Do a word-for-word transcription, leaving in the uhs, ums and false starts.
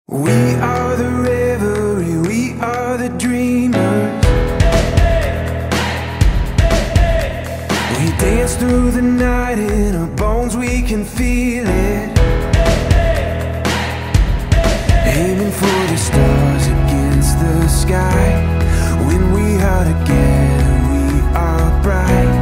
We are the revelry, we are the dreamers. We dance through the night, in our bones we can feel it. Aiming for the stars against the sky. When we are together, we are bright.